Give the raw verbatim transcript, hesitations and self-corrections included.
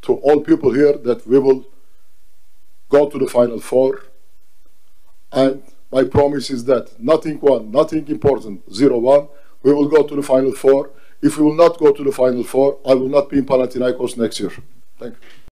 to all people here that we will go to the Final Four. And my promise is that nothing won, nothing important, zero one. We will go to the Final Four. If we will not go to the Final Four, I will not be in Panathinaikos next year. Thank you.